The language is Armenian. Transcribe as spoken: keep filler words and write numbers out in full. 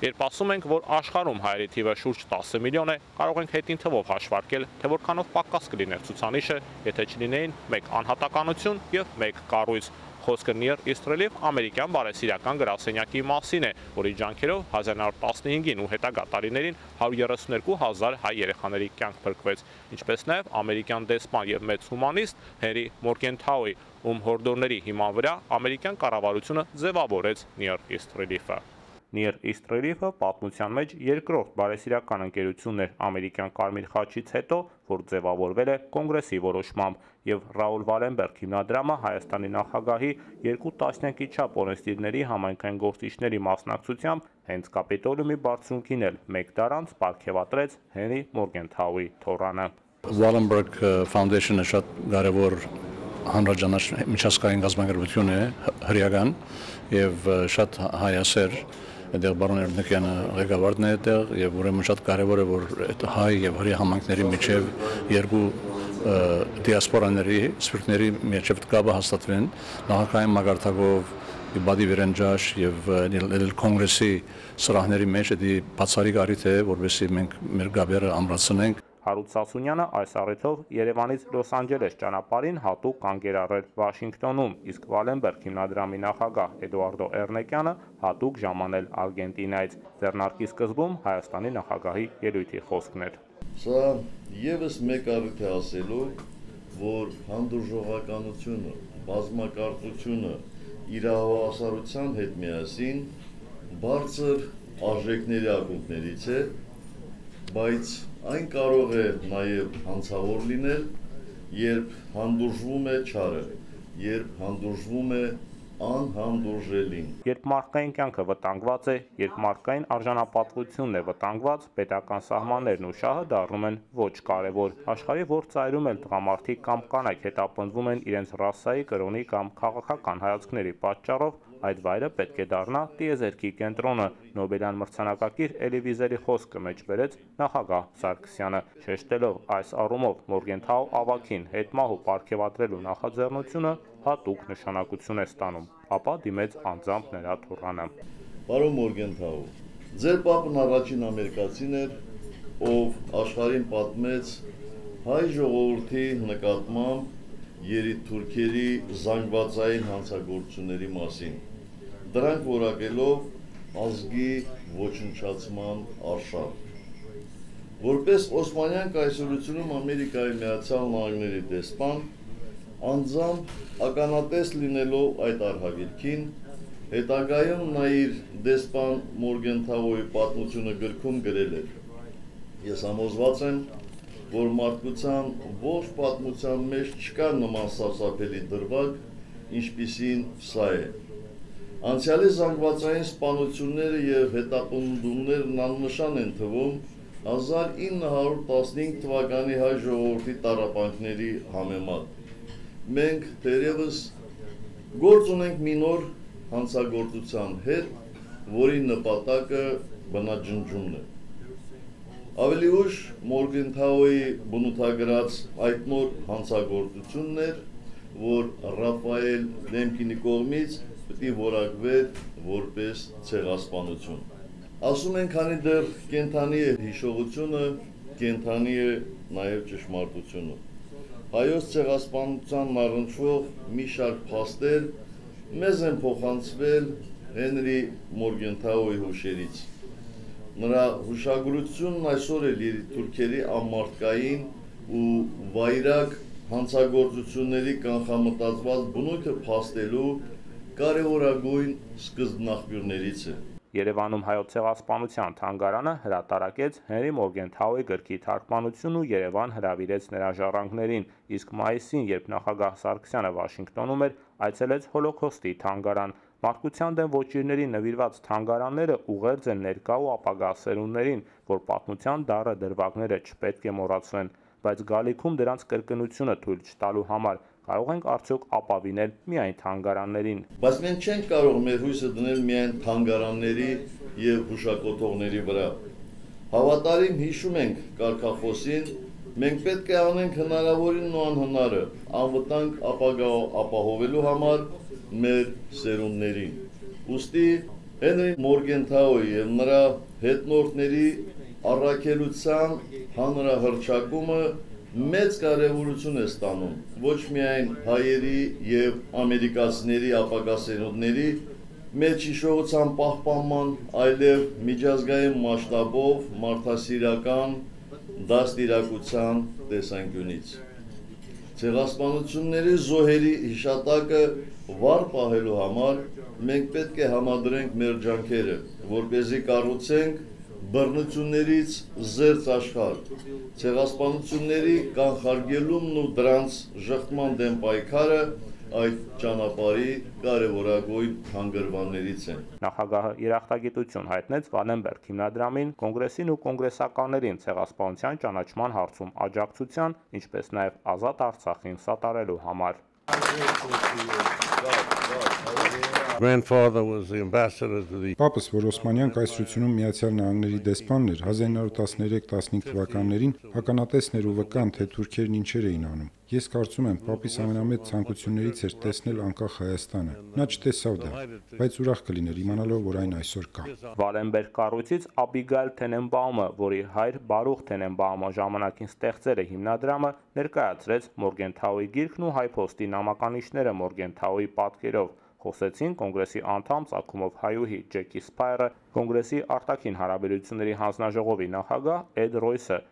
Երբ ասում ենք, որ աշխարհում հայերի թիվը շուրջ տասը միլիոն է, կարող ենք հետին թվով հաշվարկել, թե որքանով պակաս կլիներ ցուցանիշը, եթե չլինեին մեկ անհատականություն եւ մեկ կառույց։ Խոսքը Near East-ով ամերիկյան բարեսիրական գրասենյակի մասին է, որի ջանքերով հազար նոց տասնհինգին ու հետագա տարիներին հարյուր երեսունյոթ հազար հայ երեխաների կյանք փրկվեց, ինչպես նաև ամերիկյան դեսպան եւ մեծ հումանիստ Հենրի Մորգենթաուի, ում հորդորների հիման վրա ամերիկյան կառավարությունը ձևավորեց Near East Relief-ը։ Near East Relief-ը պատմության մեջ երկրորդ բարեսիրական ընկերությունն էր ամերիկյան Կարմիր խաչից հետո, որ ձևավորվել է կոնգրեսի որոշմամբ, եւ Ռաուլ Վալենբերգ հիմնադրամը Հայաստանի նախագահի երկու տասնյակի չափ օրենսդիրների համայնքային գործիչների մասնակցությամբ հենց Կապիտոլիումի բարձունքին էլ մեկ դար անց պարգևատրեց Հենրի Մորգենթաուի թոռանը։ Wallenberg Foundation-ը շատ կարևոր հանրաճանաչ միջազգային կազմակերպություն է, հրեական եւ շատ հայասեր, այդտեղ բարոն Էրնիկյանը ղեկավարն է այդտեղ եւ ուրեմն շատ կարեւոր է որ այդ հայ եւ հրեա համայնքների միջև երկու դիասպորաների սփյուռքների միջև կապը հաստատվեն նախագահային մակարդակով բադի վերնջաշ եւ կոնգրեսի սրահների մեջ դա բացառիկ առիթ է որովհետեւ մենք մեր գաբերը ամրացնենք։ Հարութ Սասունյանը այս առիթով Երևանից Լոս Անջելես ճանապարհին հատուկ կանգ էր առել Վաշինգտոնում, իսկ Վալենբերգ հիմնադրամի նախագահ Էդուարդո Էրնեկյանը հատուկ ժամանել Արգենտինայից։ Ձեռնարկի սկզբում Հայաստանի նախագահի ելույթի խոսքն էր։ Սա եւս մեկ առիթ է ասելու, որ հանդուրժողականությունը, բազմակարծությունը իրավահասարության հետ միասին բարձր արժեքների ակունքներից է, բայց այն կարող է նաև հանցավոր լինել, երբ հանդուրժվում է չարը, երբ հանդուրժվում է անհանդուրժելին։ Երբ մարդկային կյանքը վտանգված է, երբ մարդկային արժանապատվությունն է վտանգված, պետական սահմաններն ու շահը դառնում են ոչ կարևոր։ Աշխարհի որ ծայրում էլ տղամարդիկ կամ կանայք հետապնդվում են իրենց ռասայի, կրոնի կամ քաղաքական հայացքների պատճառով, այդ վայրը պետք է դառնա տիեզերքի կենտրոնը, Նոբելյան մրցանակակիր Էլի Վիզերի խոսքը մեջ բերեց նախագահ Սարգսյանը, շեշտելով այս առումով Մորգենթաու ավագին հետմահու պարգևատրելու նախաձեռնությունը հատուկ նշանակություն է ստանում, ապա դիմեց անձամբ նրա թոռանը։ Պարոն Մորգենթաու, ձեր պապն առաջին ամերիկացին էր, ով աշխարհին պատմեց հայ ժողովրդի նկատմամբ երիտթուրքերի զանգվածային հանցագործությունների մասին, դրանք որակելով ազգի ոչնչացման արշավ։ Որպես Օսմանյան կայսրությունում Ամերիկայի Միացյալ Նահանգների դեսպան, անձամբ ականատես լինելով այդ արհավիրքին, հետագայում նա իր դեսպան Մորգենթաուի պատմությունը գրքում գրել էր. Ես համոզված եմ, որ մարդկության ողջ պատմության մեջ չկա նման սարսափելի դրվագ, ինչպիսին սա է։ Անցյալի զանգվածային սպանությունները եւ հետապնդումներն աննշան են թվում հազար ինը հարյուր տասնհինգ թվականի հայ ժողովրդի տառապանքների համեմատ։ Մենք դերևս գործ ունենք մի նոր հանցագործության հետ, որի նպատակը բնաջնջումն է։ Ավելի ուշ Մորգենթաուի բնութագրած այդ նոր հանցագործությունն էր, որ Ռաֆայել Դեմքինի կողմից պետք է որակվեր որպես ցեղասպանություն։ Ասում են, քանի դեռ կենթանի է հիշողությունը, կենթանի է նաև ճշմարտությունը։ Հայոց ցեղասպանության առնչվող մի շարք փաստեր մեզ են փոխանցվել Հենրի Մորգենթաուի հուշերից։ Նրա հուշագրությունն այսօր էլ երիտթուրքերի անմարդկային ու վայրագ հանցագործությունների կանխամտածված բնույթը փաստելու կարևորագույն սկզբնաղբյուրներից է։ Երևանում հայոց ցեղասպանության թանգարանը հրատարակեց Հենրի Մորգենթաուի գրքի թարգմանությունն ու Երևան հրավիրեց նրա ժառանգներին, իսկ մայիսին, երբ նախագահ Սարգսյանը Վաշինգտոնում էր, այցելեց Հոլոքոստի թանգարան։ Մարդկության դեմ ոչիրների նվիրված թանգարանները ուղերձ են ներկա ու ապագա սերունդներին, որ պատմության դառը դրվագները չպետք է մոռացվեն, բայց գալիքում դրանց կրկնությունը թույլ չտալու համար կարող ենք արդյոք ապավինել միայն թանգարաններին։ Բայց մենք չենք կարող մեր հույսը դնել միայն թանգարանների եւ հուշակոթողների վրա։ Հավատարիմ հիշում ենք կարգախոսին, մենք պետք է անենք հնարավորինն ու անհնարը անվտանգ ապագա ապահովելու համար մեր սերունդներին։ Ուստի Հենրի Մորգենթաուի եւ նրա հետնորդների առաքելության հանրահռչակումը մեծ կարևորություն է ստանում ոչ միայն հայերի եւ ամերիկացիների ապագա սերունդների մեծ հիշողության պահպանման, այլև միջազգային մասշտաբով մարդասիրական դաստիարակության տեսանկյունից։ Ցեղասպանությունների զոհերի հիշատակը վառ պահելու համար մենք պետք է համադրենք մեր ջանքերը, որպեսզի կառուցենք բռնություններից զերծ աշխարհ, ցեղասպանությունների կանխարգելումն ու դրանց ժխտման դեմ պայքարը այդ ճանապարհի կարևորագույն հանգրվաններից են։ Նախագահը երախտագիտություն հայտնեց Վալենբերգ հիմնադրամին, կոնգրեսին ու կոնգրեսականներին ցեղասպանության ճանաչման հարցում աջակցության, ինչպես նաև ազատ Արցախին սատարելու համար։ Grandfather was the ambassador to the Պապս, որ Օսմանյան կայսրությունում Միացյալ Նահանգների դեսպանն էր, հազար նոր տասներեք տասնհինգ թվականներին ականատեսներ ու վկան, թե թուրքերն ինչեր էին անում։ Ես կարծում եմ, պապիս ամենամեծ ցանկություններից էր տեսնել անկախ Հայաստանը։ Նա չտեսավ դա, բայց ուրախ կլիներ իմանալով, որ այն այսօր կա։ Վալենբերգ կառույցից Աբիգայլ Թենենբաումը, որի հայր Բարուխ Թենենբաումը ժամանակին ստեղծել է հիմնադրամը, ներկայացրեց Morgenthau-ի գիրքն ու HayPost-ի նամականիշները Morgenthau-ի պատկերով։ Խոսեցին կոնգրեսի անդամ ծագումով հայուհի Ջեկի Սփայրը, կոնգրեսի արտաքին հարաբերությունների հանձնաժողովի նախագահ Էդ Ռոյսը